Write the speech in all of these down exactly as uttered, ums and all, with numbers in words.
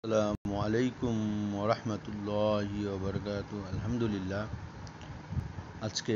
আসসালামু আলাইকুম ওয়া রাহমাতুল্লাহি ওয়া বারাকাতুহু। আলহামদুলিল্লাহ, আজকে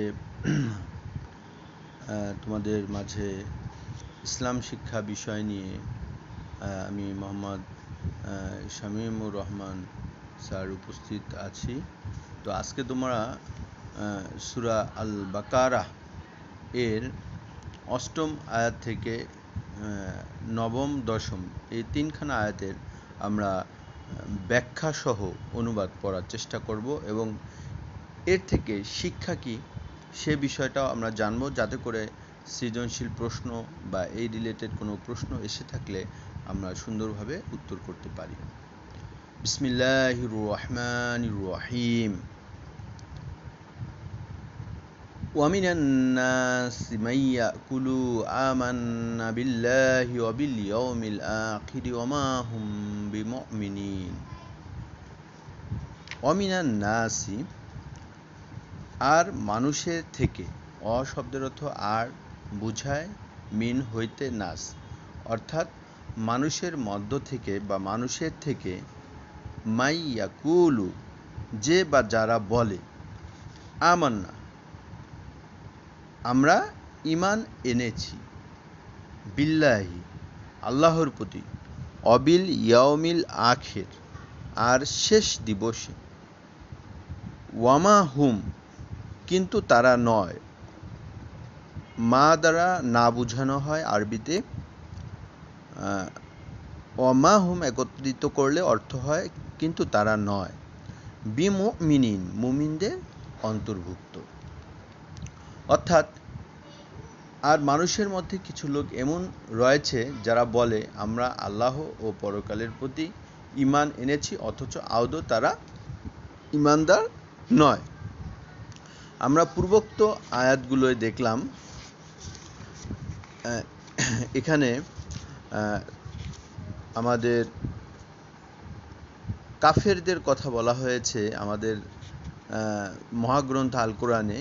আহ, তোমাদের মাঝে ইসলাম শিক্ষা বিষয় নিয়ে আহ, আমি মোহাম্মদ আহ, শামীমুর রহমান স্যার উপস্থিত আছি। তো আজকে তোমরা আহ, সূরা আল বাকারাহ এর অষ্টম আয়াত থেকে আহ, নবম দশম এই তিনখানা আয়াতের আমরা ব্যাখ্যা সহ অনুবাদ পড়ার চেষ্টা করব এবং এর থেকে শিক্ষা কি সে বিষয়টাও আমরা জানবো, যাতে করে সৃজনশীল প্রশ্ন বা এই রিলেটেড কোনো প্রশ্ন এসে থাকলে আমরা সুন্দরভাবে উত্তর করতে পারি। বিসমিল্লাহির রহমানির রহিম। ومن الناس من يأكل آمنا بالله وباليوم الآخر وما هم بمؤمنين। ومن الناس আর মানুষের থেকে, অ শব্দের অর্থ আর বুঝায় মিন হইতে নাস, অর্থাৎ মানুষের মধ্য থেকে বা মানুষের থেকে, মাই ইয়াকুলু যে বা যারা বলে, আমান্না আমরা ইমান এনেছি, বিল্লাহি আল্লাহর প্রতি, অবিল ইয়াউমিল আখির আর শেষ দিবসে, ওয়ামা হুম কিন্তু তারা নয়, মা দ্বারা না বুঝানো হয় আরবিতে, ওয়ামা হুম একত্রিত করলে অর্থ হয় কিন্তু তারা নয়, বিমুমিনিন মুমিনদের অন্তর্ভুক্ত। অর্থাৎ আর মানুষের মধ্যে কিছু লোক এমন রয়েছে যারা বলে আমরা আল্লাহ ও পরকালের প্রতি ইমান এনেছি, অথচ আদৌ তারা ইমানদার নয়। আমরা পূর্বোক্ত আয়াতগুলোয় দেখলাম এখানে আমাদের কাফেরদের কথা বলা হয়েছে। আমাদের মহাগ্রন্থ আল কোরআনে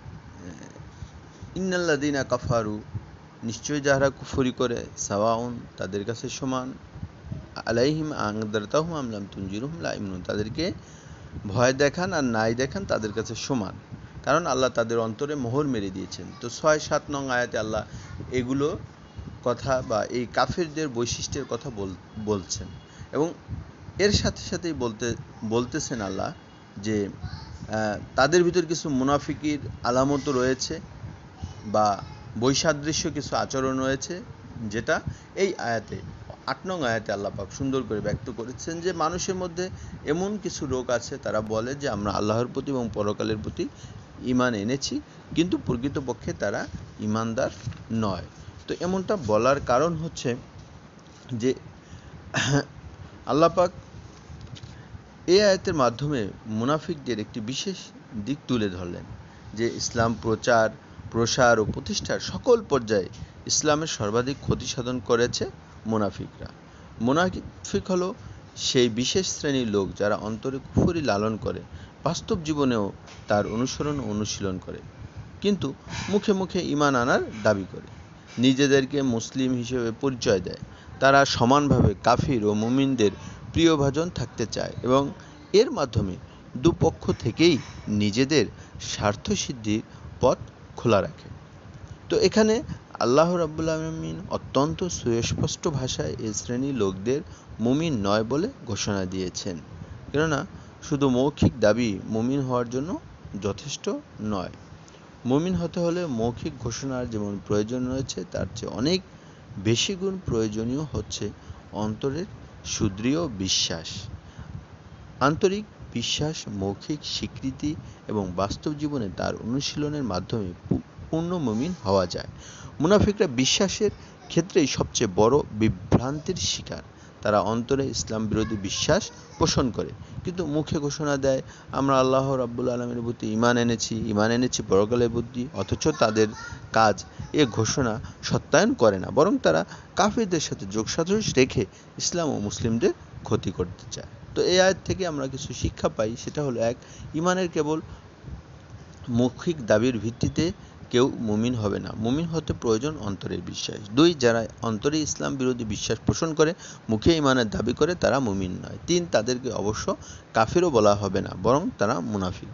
ইন্নাল্লাযীনা কাফারু নিশ্চয় যারা কুফরি করে, সাওয়াউন তাদের কাছে সমান, আলাইহিম আনদারতাহুম আম লাম তুনজিরহুম লা ইউমিনুন তাদেরকে ভয় দেখান আর নাই দেখান তাদের কাছে সমান, কারণ আল্লাহ তাদের অন্তরে মোহর মেরে দিয়েছেন। তো ছয় সাত নং আয়াতে আল্লাহ এগুলো কথা বা এই কাফেরদের বৈশিষ্ট্যের কথা বলছেন এবং এর সাথে সাথেই বলতে বলতেছেন আল্লাহ যে তাদের ভিতর কিছু মুনাফিকির আলামত রয়েছে বা বৈসাদৃশ্য কিছু আচরণ রয়েছে, যেটা এই আয়াতে আট নং আয়াতে আল্লাহ পাক সুন্দর করে ব্যক্ত করেছেন যে মানুষের মধ্যে এমন কিছু লোক আছে তারা বলে যে আমরা আল্লাহর প্রতি এবং পরকালের প্রতি ইমান এনেছি, কিন্তু প্রকৃতপক্ষে তারা ইমানদার নয়। তো এমনটা বলার কারণ হচ্ছে যে আল্লাহ পাক এই আয়াতের মাধ্যমে মুনাফিকদের একটি বিশেষ দিক তুলে ধরলেন যে ইসলাম প্রচার প্রসার ও প্রতিষ্ঠার সকল পর্যায়ে ইসলামের সর্বাধিক ক্ষতি সাধন করেছে মুনাফিকরা। মুনাফিক হলো সেই বিশেষ শ্রেণীর লোক যারা অন্তরে কুফরি লালন করে, বাস্তব জীবনেও তার অনুসরণ ও অনুশীলন করে, কিন্তু মুখে মুখে ঈমান আনার দাবি করে, নিজেদেরকে মুসলিম হিসেবে পরিচয় দেয়। তারা সমানভাবে কাফির ও মুমিনদের প্রিয়ভাজন থাকতে চায় এবং এর মাধ্যমে দুপক্ষ থেকেই নিজেদের স্বার্থসিদ্ধির পথ খোলা রাখে। তো এখানে আল্লাহ রাব্বুল আলামিন অত্যন্ত সুস্পষ্ট ভাষায় এই শ্রেণীর লোকদের মুমিন নয় বলে ঘোষণা দিয়েছেন, কেননা শুধু মৌখিক দাবি মুমিন হওয়ার জন্য যথেষ্ট নয়। মুমিন হতে হলে মৌখিক ঘোষণার যেমন প্রয়োজন রয়েছে, তার চেয়ে অনেক বেশি গুণ প্রয়োজনীয় হচ্ছে অন্তরের সুদৃঢ় বিশ্বাস। আন্তরিক বিশ্বাস, মৌখিক স্বীকৃতি এবং বাস্তব জীবনে তার অনুশীলনের মাধ্যমে পূর্ণ মুমিন হওয়া যায়। মুনাফিকরা বিশ্বাসের ক্ষেত্রেই সবচেয়ে বড় বিভ্রান্তির শিকার। তারা অন্তরে ইসলাম বিরোধী বিশ্বাস পোষণ করে, কিন্তু মুখে ঘোষণা দেয় আমরা আল্লাহ রাব্বুল আলামিনের প্রতি ঈমান এনেছি ঈমান এনেছি পরকালের প্রতি, অথচ তাদের কাজ এ ঘোষণা সত্যায়ন করে না, বরং তারা কাফিরদের সাথে যোগসাজশ রেখে ইসলাম ও মুসলিমদের ক্ষতি করতে চায়। তো এই আয়াত থেকে আমরা কিছু শিক্ষা পাই, সেটা হলো এক, ঈমানের কেবল মৌখিক দাবির ভিত্তিতে কেউ মুমিন হবে না। মুমিন হতে প্রয়োজন অন্তরের বিশ্বাস। দুই, যারা অন্তরে ইসলাম বিরোধী বিশ্বাস পোষণ করে, মুখে ঈমানের দাবি করে, তারা মুমিন নয়। তিন, তাদেরকে অবশ্য কাফিরও বলা হবে না, বরং তারা মুনাফিক।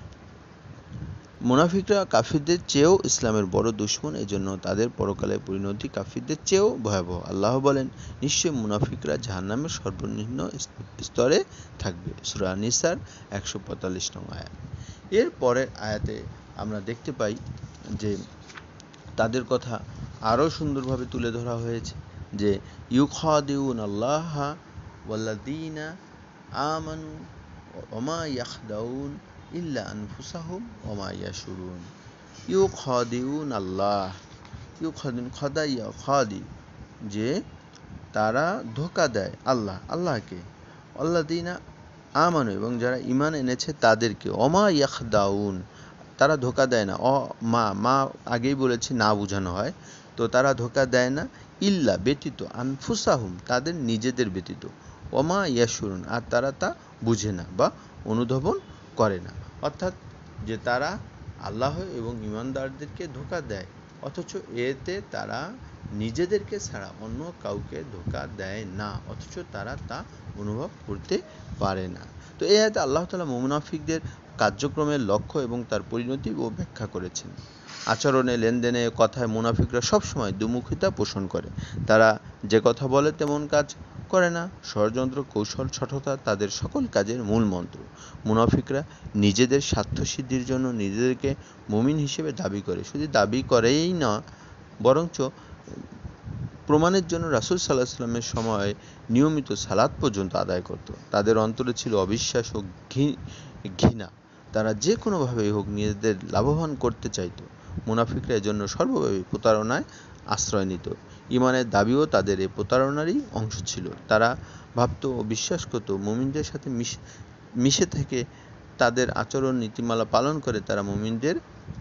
মুনাফিকরা কাফিরদের চেয়েও ইসলামের বড় দুশমন, এজন্য তাদের পরকালের পরিণতি কাফিরদের চেয়েও ভয়াবহ। আল্লাহ বলেন, নিশ্চয়ই মুনাফিকরা জাহান্নামের সর্বনিম্ন স্তরে থাকবে। সূরা নিসার একশো পঁয়তাল্লিশ নং আয়াত। এর পরের আয়াতে আমরা দেখতে পাই যে তাদের কথা আরও সুন্দরভাবে তুলে ধরা হয়েছে যে ইউখাদিউন আল্লাহ ওয়াল্লাযীনা আমানু ওমা ইয়াখদাউন ইল্লা আনফুসাহুম ওমা ইয়াশউরুন। ইউখাদিউন আল্লাহ, ইউখাদিউন খদা ইয়া খাদি, যে তারা ধোঁকা দেয় আল্লাহ, আল্লাহকে, আল্লাযীনা আমানু, এবং যারা ঈমান এনেছে তাদেরকে, ওমা ইয়াখদাউন, তারা ধোঁকা দেয় না। অ মা মা আগেই বলেছি না বোঝানো হয়, তো তারা ধোঁকা দেয় না, ইল্লা ব্যতীত, আনফুসাহুম তাদের নিজেদের ব্যতীত, ওমা ইয়াশউরুন আর তারা তা বুঝে না বা অনুধাবন করে না। অর্থাৎ যে তারা আল্লাহ এবং ঈমানদারদেরকে ধোঁকা দেয়, অথচ এতে তারা নিজেদেরকে ছাড়া অন্য কাউকে ধোঁকা দেয় না, অথচ তারা তা অনুভব করতে পারে না। তো এই আয়াতে আল্লাহ তাআলা মুনাফিকদের কার্যক্রমের লক্ষ্য এবং তার পরিণতি ও ব্যাখ্যা করেছেন। আচরণে, লেনদেনে, কথায় মুনাফিকরা সবসময় দুমুখিতা পোষণ করে। তারা যে কথা বলে তেমন কাজ করে না। ষড়যন্ত্র, কৌশল, শঠতা তাদের সকল কাজের মূল মন্ত্র। মুনাফিকরা নিজেদের স্বার্থসিদ্ধির জন্য নিজেদেরকে মুমিন হিসেবে দাবি করে। শুধু দাবি করেই না, বরঞ্চ প্রমাণের জন্য রাসূল সাল্লাল্লাহু আলাইহি ওয়াসাল্লামের সময় নিয়মিত সালাত পর্যন্ত আদায় করত। তাদের অন্তরে ছিল অবিশ্বাস ও ঘৃণা। তারা যে কোনোভাবেই হোক নিজেদের লাভবান করতে চাইত। মুনাফিকরা এজন্য সর্বভাবে প্রতারণায় আশ্রয় নিত। ঈমানের দাবিও তাদের এই প্রতারণারই অংশ ছিল। তারা ভাবত ও বিশ্বাস করত মুমিনদের সাথে মিশে থেকে তাদের আচরণ নীতিমালা পালন করে তারা মুমিনদের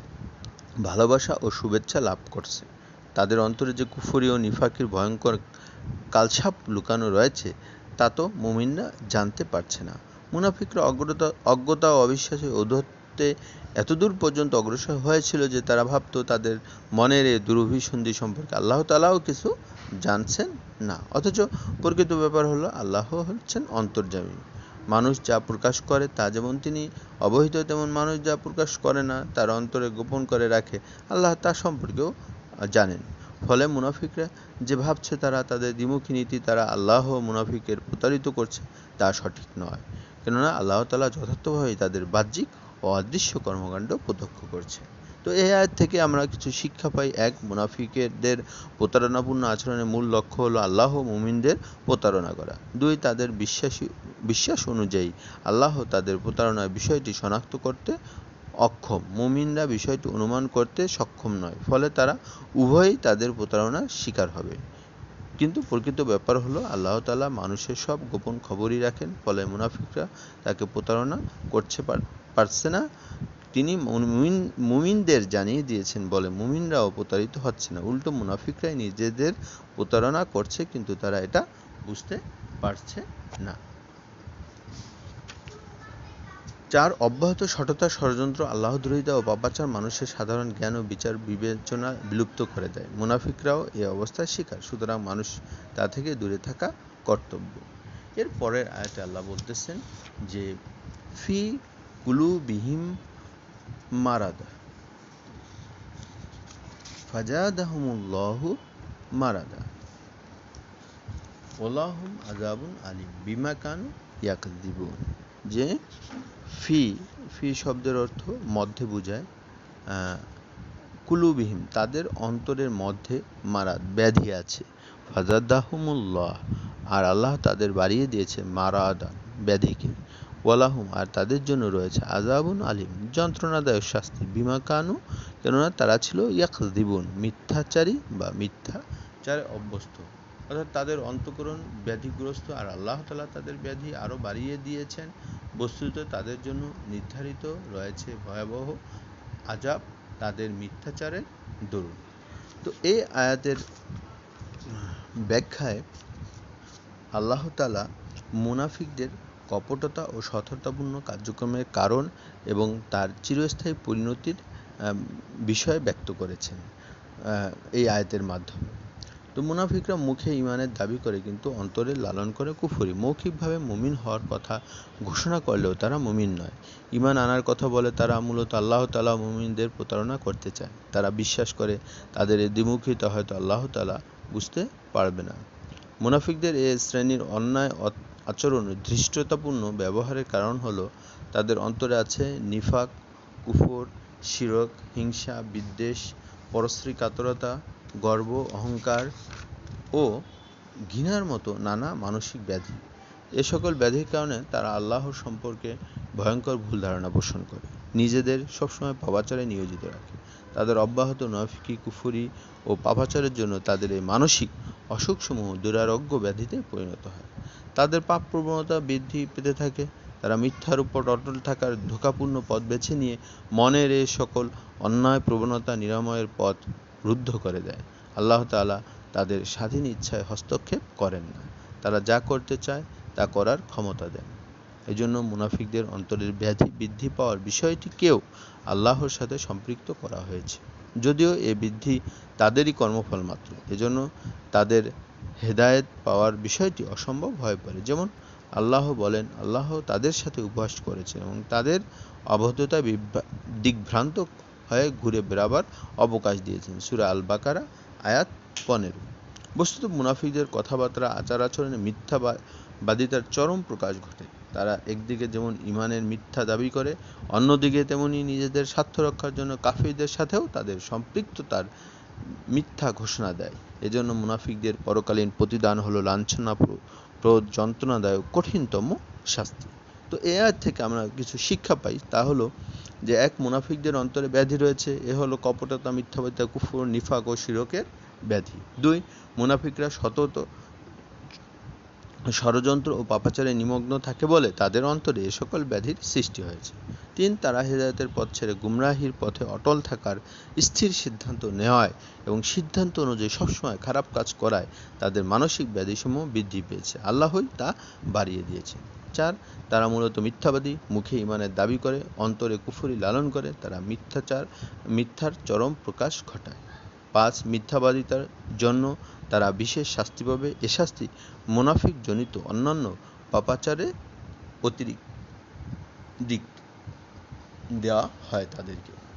ভালোবাসা ও শুভেচ্ছা লাভ করছে। তাদের অন্তরে যে কুফরি ও নিফাকের ভয়ঙ্কর কালছাপ লুকানো রয়েছে তা তো মুমিনরা জানতে পারছে না। মুনাফিকরা অজ্ঞতা অজ্ঞতা ও অবিশ্বাসে ঔদ্ধত্যে এতদূর পর্যন্ত অগ্রসর হয়েছিল যে তারা ভাবত তাদের মনের এই দুরভিসন্ধি সম্পর্কে আল্লাহ তাআলাও কিছু জানছেন না। অথচ প্রকৃত ব্যাপার হলো আল্লাহ হচ্ছেন অন্তর্যামী। মানুষ যা প্রকাশ করে তা যেমন তিনি অবহিত, তেমন মানুষ যা প্রকাশ করে না, তার অন্তরে গোপন করে রাখে, আল্লাহ তা সম্পর্কেও জানেন। ফলে মুনাফিকরা যে ভাবছে তারা তাদের দ্বিমুখী নীতি তারা আল্লাহ ও মুনাফিকের প্রতারিত করছে, তা সঠিক নয়। কেননা আল্লাহ তাআলা যথার্থভাবেই তাদের বাহ্যিক ও অদৃশ্য কর্মকাণ্ড প্রত্যক্ষ করছে। তো এই আয়াত থেকে আমরা কিছু শিক্ষা পাই। এক, মুনাফিকদের প্রতারণাপূর্ণ আচরণের মূল লক্ষ্য হলো আল্লাহ ও মুমিনদের প্রতারণা করা। দুই, তাদের বিশ্বাসী বিশ্বাস অনুযায়ী আল্লাহ তাদের প্রতারণার বিষয়টি শনাক্ত করতে অক্ষম, মুমিনরা বিষয়টি অনুমান করতে সক্ষম নয়, ফলে তারা উভয়ই তাদের প্রতারণার শিকার হবে। কিন্তু প্রকৃত ব্যাপার হলো আল্লাহ তাআলা মানুষের সব গোপন খবরই রাখেন, ফলে মুনাফিকরা তাকে প্রতারণা করছে পারছে না। তিনি মুমিন মুমিনদের জানিয়ে দিয়েছেন বলে মুমিনরাও প্রতারিত হচ্ছে না, উল্টো মুনাফিকরাই নিজেদের প্রতারণা করছে, কিন্তু তারা এটা বুঝতে পারছে না। চার, অব্যাহত শঠতা, ষড়যন্ত্র, আল্লাহদ্রোহিতা ও পাপাচার মানুষের সাধারণ জ্ঞান ও বিচার বিবেচনা বিলুপ্ত করে দেয়। মুনাফিকরাও এই অবস্থার শিকার, সুতরাং মানুষ তা থেকে দূরে থাকা কর্তব্য। এর পরের আয়াতে আল্লাহ বলতেছেন যে ফি কুলুবিহিম মারাদা ফাজাদাহুমুল্লাহু মারাদা ওয়ালাহুম আযাবুন আলীম বিমা কানু ইয়াকযিবুন। যে ফি ফি শব্দের অর্থ মধ্যে বোঝায়। কুলুবিহিম তাদের অন্তরের মধ্যে মারাদ ব্যাধি আছে। ফাজাদাহুমুল্লাহ আর আল্লাহ তাদের বাড়িয়ে দিয়েছে মারাদা ব্যাধিকে। ওয়ালাহুম আর তাদের জন্য রয়েছে আযাবুন আলীম যন্ত্রণাদায়ক শাস্তি। বিমা কানু কেননা তারা ছিল ইয়াকযিবুন মিথ্যাচারী বা মিথ্যাচারে অভ্যস্ত। অর্থাৎ তাদের অন্তঃকরণ ব্যাধিগ্রস্ত, আর আল্লাহ তাআলা তাদের ব্যাধি আরও বাড়িয়ে দিয়েছেন। বস্তুত তাদের জন্য নির্ধারিত রয়েছে ভয়াবহ আযাব তাদের মিথ্যাচারের দরুন। তো এই আয়াতের ব্যাখ্যায় আল্লাহ তাআলা মুনাফিকদের কপটতা ও শঠতাপূর্ণ কার্যক্রমের কারণ এবং তার চিরস্থায়ী পরিণতির বিষয় ব্যক্ত করেছেন এই আয়াতের মাধ্যমে। তো মুনাফিকরা মুখে ঈমানের দাবি করে কিন্তু অন্তরে লালন করে কুফরি। মৌখিকভাবে মুমিন হওয়ার কথা ঘোষণা করলেও তারা মুমিন নয়। ঈমান আনার কথা বলে তারা মূলত আল্লাহ তাআলা মুমিনদের প্রতারণা করতে চায়। তারা বিশ্বাস করে তাদের এই দ্বিমুখিতা হয়তো আল্লাহ তাআলা বুঝতে পারবে না। মুনাফিকদের এ শ্রেণীর অন্যায় আচরণ ও ধৃষ্টতাপূর্ণ ব্যবহারের কারণ হলো তাদের অন্তরে আছে নিফাক, কুফর, শিরক, হিংসা, বিদ্বেষ, পরশ্রী কাতরতা, গর্ব, অহংকার ও ঘৃণার মতো নানা মানসিক ব্যাধি। এ সকল ব্যাধির কারণে তারা আল্লাহ সম্পর্কে ভয়ঙ্কর ভুল ধারণা পোষণ করে, নিজেদের সবসময় পাপাচারে নিয়োজিত রাখে। তাদের অব্যাহত মুনাফিকি, কুফরি ও পাপাচারের জন্য তাদের এই মানসিক অসুখসমূহ দুরারোগ্য ব্যাধিতে পরিণত হয়। তাদের পাপ প্রবণতা বৃদ্ধি পেতে থাকে। তারা মিথ্যার উপর অটল থাকার ধোঁকাপূর্ণ পথ বেছে নিয়ে মনের এ সকল অন্যায় প্রবণতা নিরাময়ের পথ রুদ্ধ করে দেয়। আল্লাহ তাআলা তাদের স্বাধীন ইচ্ছায় হস্তক্ষেপ করেন না। তারা যা করতে চায় তা করার ক্ষমতা দেন। এজন্য মুনাফিকদের অন্তরের ব্যাধি বৃদ্ধি পাওয়ার বিষয়টিকেও আল্লাহর সাথে সম্পৃক্ত করা হয়েছে, যদিও এ বৃদ্ধি তাদেরই কর্মফল মাত্র। এজন্য তাদের হেদায়েত পাওয়ার বিষয়টি অসম্ভব হয়ে পড়ে। যেমন আল্লাহ বলেন, আল্লাহ তাদের সাথে উপহাস করেছেন এবং তাদের অবদ্ধতা দিগ্ভ্রান্ত হয়ে ঘুরে বেড়াবার অবকাশ দিয়েছেন। সূরা আল বাকারা আয়াত পনেরো। বস্তুত মুনাফিকদের কথাবার্তা, আচার আচরণে মিথ্যাবাদিতার চরম প্রকাশ ঘটে। তারা একদিকে যেমন ঈমানের মিথ্যা দাবি করে, অন্যদিকে তেমনি নিজেদের স্বার্থ রক্ষার জন্য কাফিরদের সাথেও তাদের সম্পৃক্ততার মিথ্যা ঘোষণা দেয়। এজন্য মুনাফিকদের পরকালীন প্রতিদান হলো লাঞ্ছনাপ্রদ, যন্ত্রণাদায়ক কঠিনতম শাস্তি। তো এ আয়াত থেকে আমরা কিছু শিক্ষা পাই, তা হলো যে এক, মুনাফিকদের অন্তরে ব্যাধি রয়েছে, এ হলো কপটতা, মিথ্যাবাদিতা, কুফর, নিফাক ও শিরকের ব্যাধি। দুই, মুনাফিকরা সতত ষড়যন্ত্র ও পাপাচারে নিমগ্ন থাকে বলে তাদের অন্তরে এ সকল ব্যাধির সৃষ্টি হয়েছে। তিন, তারা হেদায়েতের পথ ছেড়ে গুমরাহির পথে অটল থাকার স্থির সিদ্ধান্ত নেওয়ায় এবং সিদ্ধান্ত অনুযায়ী সবসময় খারাপ কাজ করায় তাদের মানসিক ব্যাধিসমূহ বৃদ্ধি পেয়েছে, আল্লাহই তা বাড়িয়ে দিয়েছেন। চার, তারা মূলত মিথ্যাবাদী, মুখে ঈমানের দাবি করে, অন্তরে কুফরি লালন করে, তারা মিথ্যাচার মিথ্যার চরম প্রকাশ ঘটায়। পাঁচ, মিথ্যাবাদিতার জন্য তারা বিশেষ শাস্তি পাবে। এ শাস্তি মুনাফিক জনিত অন্যান্য পাপাচারে অতিরিক্ত দেওয়া হয় তাদেরকে।